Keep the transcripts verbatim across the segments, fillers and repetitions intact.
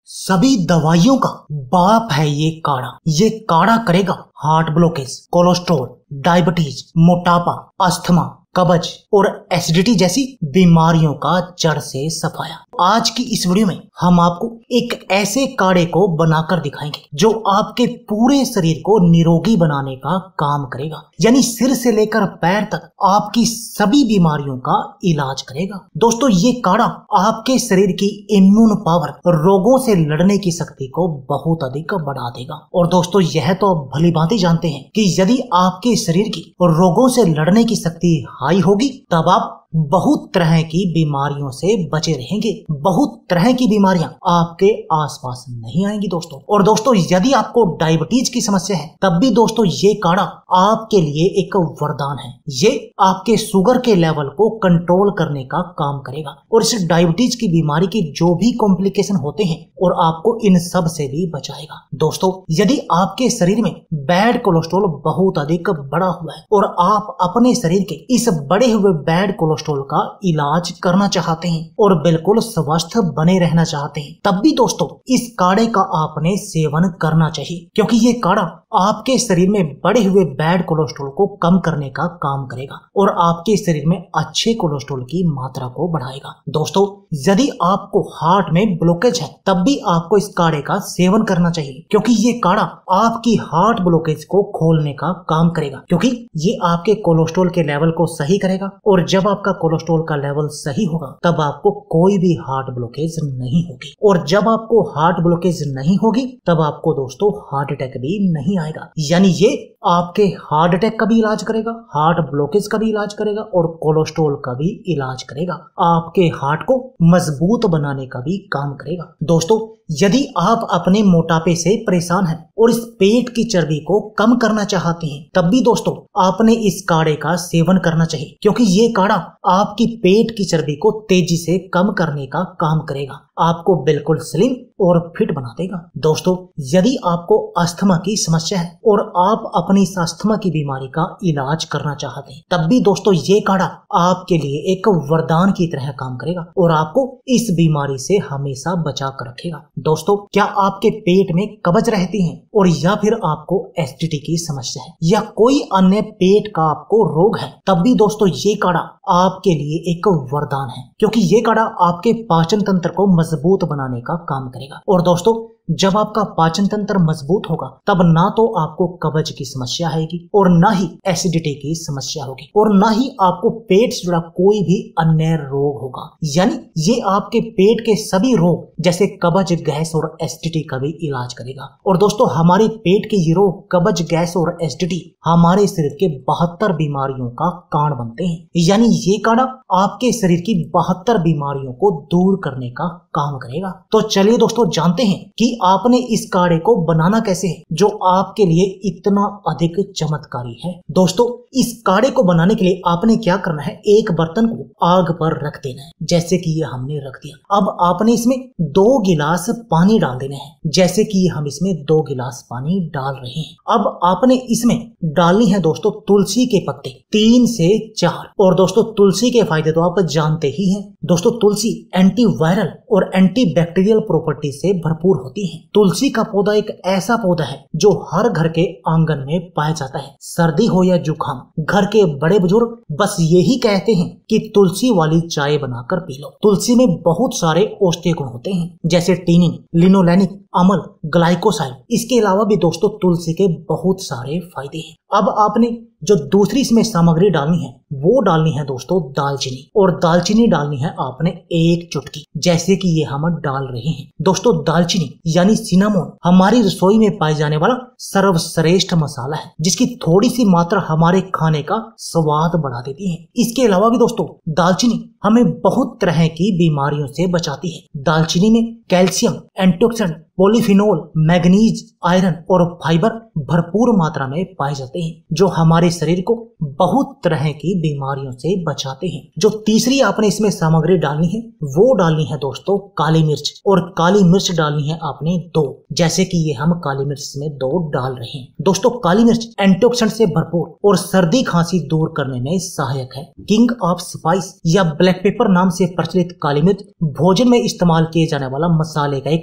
सभी दवाइयों का बाप है ये काढ़ा। ये काढ़ा करेगा हार्ट ब्लॉकेज, कोलेस्ट्रॉल, डायबिटीज, मोटापा, अस्थमा, कब्ज और एसिडिटी जैसी बीमारियों का जड़ से सफाया। आज की इस वीडियो में हम आपको एक ऐसे काढ़े को बनाकर दिखाएंगे जो आपके पूरे शरीर को निरोगी बनाने का काम करेगा, यानी सिर से लेकर पैर तक आपकी सभी बीमारियों का इलाज करेगा। दोस्तों, ये काढ़ा आपके शरीर की इम्यून पावर, रोगों से लड़ने की शक्ति को बहुत अधिक बढ़ा देगा। और दोस्तों, यह तो भली भांति जानते हैं कि यदि आपके शरीर की रोगों से लड़ने की शक्ति हाई होगी तब आप बहुत तरह की बीमारियों से बचे रहेंगे। बहुत तरह की बीमारियां आपके आसपास नहीं आएंगी दोस्तों। और दोस्तों, यदि आपको डायबिटीज की समस्या है तब भी दोस्तों ये काढ़ा आपके लिए एक वरदान है। ये आपके शुगर के लेवल को कंट्रोल करने का काम करेगा और इस डायबिटीज की बीमारी के जो भी कॉम्प्लिकेशन होते हैं और आपको इन सब से भी बचाएगा। दोस्तों, यदि आपके शरीर में बैड कोलेस्ट्रॉल बहुत अधिक बढ़ा हुआ है और आप अपने शरीर के इस बढ़े हुए बैड कोलेस्ट्रॉल का इलाज करना चाहते हैं और बिल्कुल स्वस्थ बने रहना चाहते हैं, तब भी दोस्तों इस काढ़े का आपने सेवन करना चाहिए, क्योंकि ये काढ़ा आपके शरीर में बढ़े हुए बैड कोलेस्ट्रॉल को कम करने का काम करेगा और आपके शरीर में अच्छे कोलेस्ट्रॉल की मात्रा को बढ़ाएगा। दोस्तों, यदि आपको हार्ट में ब्लॉकेज है तब भी आपको इस काढ़े का सेवन करना चाहिए, क्योंकि ये काढ़ा आपकी हार्ट ब्लॉकेज को खोलने का काम करेगा, क्योंकि ये आपके कोलेस्ट्रॉल के लेवल को सही करेगा और जब आपका कोलेस्ट्रॉल का लेवल सही होगा तब आपको कोई भी हार्ट ब्लॉकेज नहीं होगी। और जब आपको हार्ट ब्लॉकेज नहीं होगी तब आपको दोस्तों हार्ट अटैक भी नहीं आएगा। यानी ये आपके हार्ट अटैक का भी इलाज करेगा, हार्ट ब्लॉकेज का भी इलाज करेगा और कोलेस्ट्रॉल का भी इलाज करेगा। आपके हार्ट को मजबूत बनाने का भी काम करेगा। दोस्तों, यदि आप अपने मोटापे से परेशान हैं और इस पेट की चर्बी को कम करना चाहते हैं तब भी दोस्तों आपने इस काढ़े का सेवन करना चाहिए, क्योंकि ये काढ़ा आपकी पेट की चर्बी को तेजी से कम करने का काम करेगा, आपको बिल्कुल स्लिम और फिट बना देगा। दोस्तों, यदि आपको अस्थमा की समस्या है और आप अपनी इस अस्थमा की बीमारी का इलाज करना चाहते हैं तब भी दोस्तों ये काढ़ा आपके लिए एक वरदान की तरह काम करेगा और आपको इस बीमारी से हमेशा बचा कर रखेगा। दोस्तों, क्या आपके पेट में कब्ज रहती है और या फिर आपको एसिडिटी की समस्या है या कोई अन्य पेट का आपको रोग है तब भी दोस्तों ये काढ़ा आपके लिए एक वरदान है, क्योंकि ये काढ़ा आपके पाचन तंत्र को मजबूत बनाने का काम करेगा। और दोस्तों, जब आपका पाचन तंत्र मजबूत होगा तब ना तो आपको कब्ज की समस्या आएगी और ना ही एसिडिटी की समस्या होगी और ना ही आपको पेट से जुड़ा कोई भी अन्य रोग होगा। यानी ये आपके पेट के सभी रोग जैसे कब्ज, गैस और एसिडिटी का भी इलाज करेगा। और दोस्तों, हमारे पेट के ये रोग कब्ज, गैस और एसिडिटी हमारे शरीर के बहत्तर बीमारियों का कारण बनते हैं। यानी ये काढ़ा आपके शरीर की बहत्तर बीमारियों को दूर करने का काम करेगा। तो चलिए दोस्तों, जानते हैं कि आपने इस काढ़े को बनाना कैसे है जो आपके लिए इतना अधिक चमत्कारी है। दोस्तों, इस काढ़े को बनाने के लिए आपने क्या करना है, एक बर्तन को आग पर रख देना है, जैसे कि ये हमने रख दिया। अब आपने इसमें दो गिलास पानी डाल देने हैं, जैसे कि हम इसमें दो गिलास पानी डाल रहे हैं। अब आपने इसमें डालनी है दोस्तों तुलसी के पत्ते, तीन से चार। और दोस्तों, तुलसी के फायदे तो आप जानते ही हैं। दोस्तों, तुलसी एंटी वायरल और एंटी बैक्टीरियल प्रॉपर्टी से भरपूर होती है। तुलसी का पौधा एक ऐसा पौधा है जो हर घर के आंगन में पाया जाता है। सर्दी हो या जुकाम, घर के बड़े बुजुर्ग बस यही कहते हैं कि तुलसी वाली चाय बनाकर पी लो। तुलसी में बहुत सारे औषधीय गुण होते हैं, जैसे टीनिन, लिनोलेनिक, अमल, ग्लाइकोसाइड। इसके अलावा भी दोस्तों तुलसी के बहुत सारे फायदे हैं। अब आपने जो दूसरी इसमें सामग्री डालनी है वो डालनी है दोस्तों दालचीनी, और दालचीनी डालनी है आपने एक चुटकी, जैसे कि ये हम डाल रहे हैं। दोस्तों, दालचीनी यानी सिनामोन हमारी रसोई में पाए जाने वाला सर्वश्रेष्ठ मसाला है, जिसकी थोड़ी सी मात्रा हमारे खाने का स्वाद बढ़ा देती है। इसके अलावा भी दोस्तों दालचीनी हमें बहुत तरह की बीमारियों से बचाती है। दालचीनी में calcium, antioxidant, polyphenol, manganese, iron और फाइबर भरपूर मात्रा में पाए जाते हैं, जो हमारे शरीर को बहुत तरह की बीमारियों से बचाते हैं। जो तीसरी आपने इसमें सामग्री डालनी है वो डालनी है दोस्तों काली मिर्च, और काली मिर्च डालनी है आपने दो, जैसे कि ये हम काली मिर्च में दो डाल रहे हैं। दोस्तों, काली मिर्च एंटीऑक्सीडेंट से भरपूर और सर्दी खांसी दूर करने में सहायक है। किंग ऑफ स्पाइस या ब्लैक पेपर नाम से प्रचलित काली मिर्च भोजन में इस्तेमाल किए जाने वाला मसाले का एक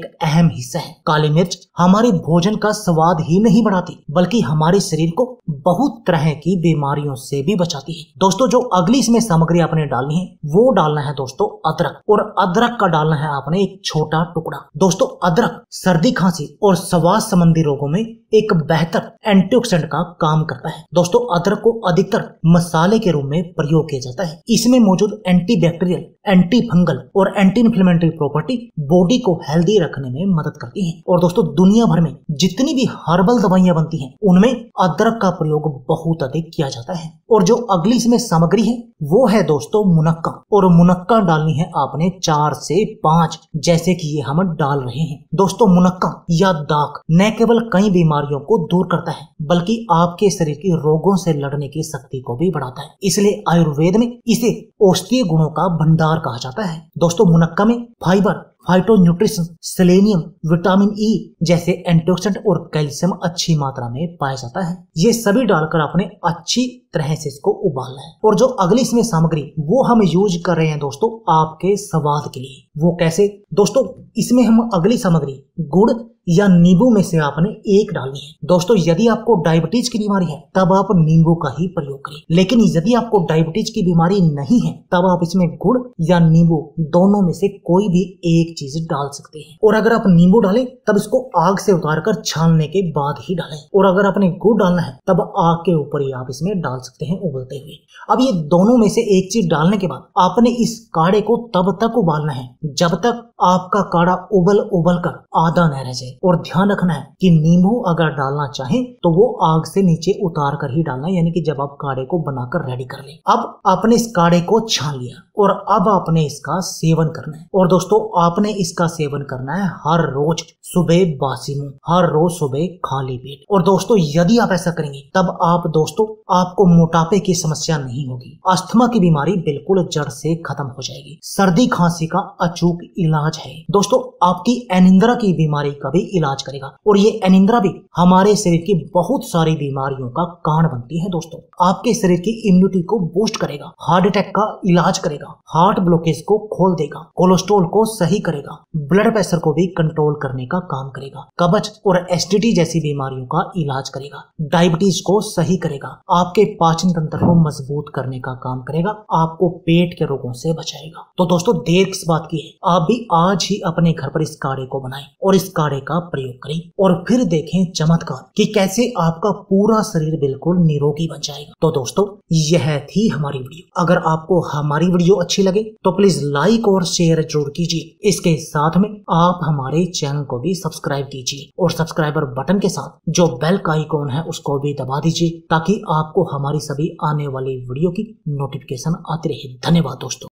एक अहम हिस्सा है। काली मिर्च हमारे भोजन का स्वाद ही नहीं बढ़ाती बल्कि हमारे शरीर को बहुत तरह की बीमारियों से भी बचाती है। दोस्तों जो अगली इसमें सामग्री आपने डालनी है वो डालना है दोस्तों अदरक, और अदरक का डालना है आपने एक छोटा टुकड़ा। दोस्तों अदरक सर्दी खांसी और श्वास संबंधी रोगों में एक बेहतर एंटीऑक्सीडेंट का काम करता है। दोस्तों अदरक को अधिकतर मसाले के रूप में प्रयोग किया जाता है। इसमें मौजूद एंटीबैक्टीरियल, एंटी फंगल और एंटी इन्फ्लेमेटरी प्रॉपर्टी बॉडी को हेल्दी रखने में मदद करती है। और दोस्तों दुनिया भर में जितनी भी हर्बल दवाइयां बनती हैं उनमें अदरक का प्रयोग बहुत अधिक किया जाता है। और जो अगली इसमें सामग्री है वो है दोस्तों मुनक्का, और मुनक्का डालनी है आपने चार से पांच, जैसे कि ये हम डाल रहे हैं। दोस्तों मुनक्का या दाख न केवल कई बीमारियों को दूर करता है बल्कि आपके शरीर की रोगों से लड़ने की शक्ति को भी बढ़ाता है। इसलिए आयुर्वेद में इसे औषधीय गुणों का भंडार कहा जाता है। दोस्तों मुनक्का में fibre, phytonutrition, selenium, vitamin E जैसे एंटीऑक्सीडेंट और कैल्शियम अच्छी मात्रा में पाया जाता है। ये सभी डालकर आपने अच्छी तरह से इसको उबालना है। और जो अगली इसमें सामग्री वो हम यूज कर रहे हैं दोस्तों आपके स्वाद के लिए। वो कैसे? दोस्तों इसमें हम अगली सामग्री गुड़ या नींबू में से आपने एक डालनी है। दोस्तों यदि आपको डायबिटीज की बीमारी है तब आप नींबू का ही प्रयोग करें, लेकिन यदि आपको डायबिटीज की बीमारी नहीं है तब आप इसमें गुड़ या नींबू दोनों में से कोई भी एक चीज डाल सकते हैं। और अगर आप नींबू डालें तब इसको आग से उतारकर छानने के बाद ही डालें, और अगर आपने गुड़ डालना है तब आग के ऊपर ही आप इसमें डाल सकते हैं उबलते हुए। अब ये दोनों में से एक चीज डालने के बाद आपने इस काढ़े को तब तक उबालना है जब तक आपका काढ़ा उबल उबल कर आधा न रह जाए। और ध्यान रखना है कि नींबू अगर डालना चाहें तो वो आग से नीचे उतार कर ही डालना है, यानी कि जब आप काढ़े को बनाकर रेडी कर लें। अब आपने इस काढ़े को छान लिया और अब आपने इसका सेवन करना है। और दोस्तों आपने इसका सेवन करना है हर रोज सुबह बासी मुंह, हर रोज सुबह खाली पेट। और दोस्तों यदि आप ऐसा करेंगे तब आप दोस्तों आपको मोटापे की समस्या नहीं होगी, अस्थमा की बीमारी बिल्कुल जड़ से खत्म हो जाएगी, सर्दी खांसी का अचूक इलाज है। दोस्तों आपकी अनिंद्रा की बीमारी का भी इलाज करेगा, और ये अनिंद्रा भी हमारे शरीर की बहुत सारी बीमारियों का कारण बनती है। दोस्तों आपके शरीर की इम्यूनिटी को बूस्ट करेगा, हार्ट अटैक का इलाज करेगा, हार्ट ब्लॉकेज को खोल देगा, कोलेस्ट्रॉल को सही करेगा, ब्लड प्रेशर को भी कंट्रोल करने का काम करेगा, कब्ज और एसिडिटी जैसी बीमारियों का इलाज करेगा, डायबिटीज को सही करेगा, आपके पाचन तंत्र को मजबूत करने का काम करेगा, आपको पेट के रोगों से बचाएगा। तो दोस्तों देर किस बात की है, आप भी आज ही अपने घर पर इस काढ़े को बनाएं और इस काढ़े का प्रयोग करें और फिर देखें चमत्कार कि कैसे आपका पूरा शरीर बिल्कुल निरोगी बन जाएगा। तो दोस्तों यह थी हमारी वीडियो। अगर आपको हमारी वीडियो अच्छी लगे तो प्लीज लाइक और शेयर जरूर कीजिए। इसके साथ में आप हमारे चैनल को भी सब्सक्राइब कीजिए और सब्सक्राइबर बटन के साथ जो बेल का आइकॉन है उसको भी दबा दीजिए ताकि आपको हमारी सभी आने वाली वीडियो की नोटिफिकेशन आती रहे। धन्यवाद दोस्तों।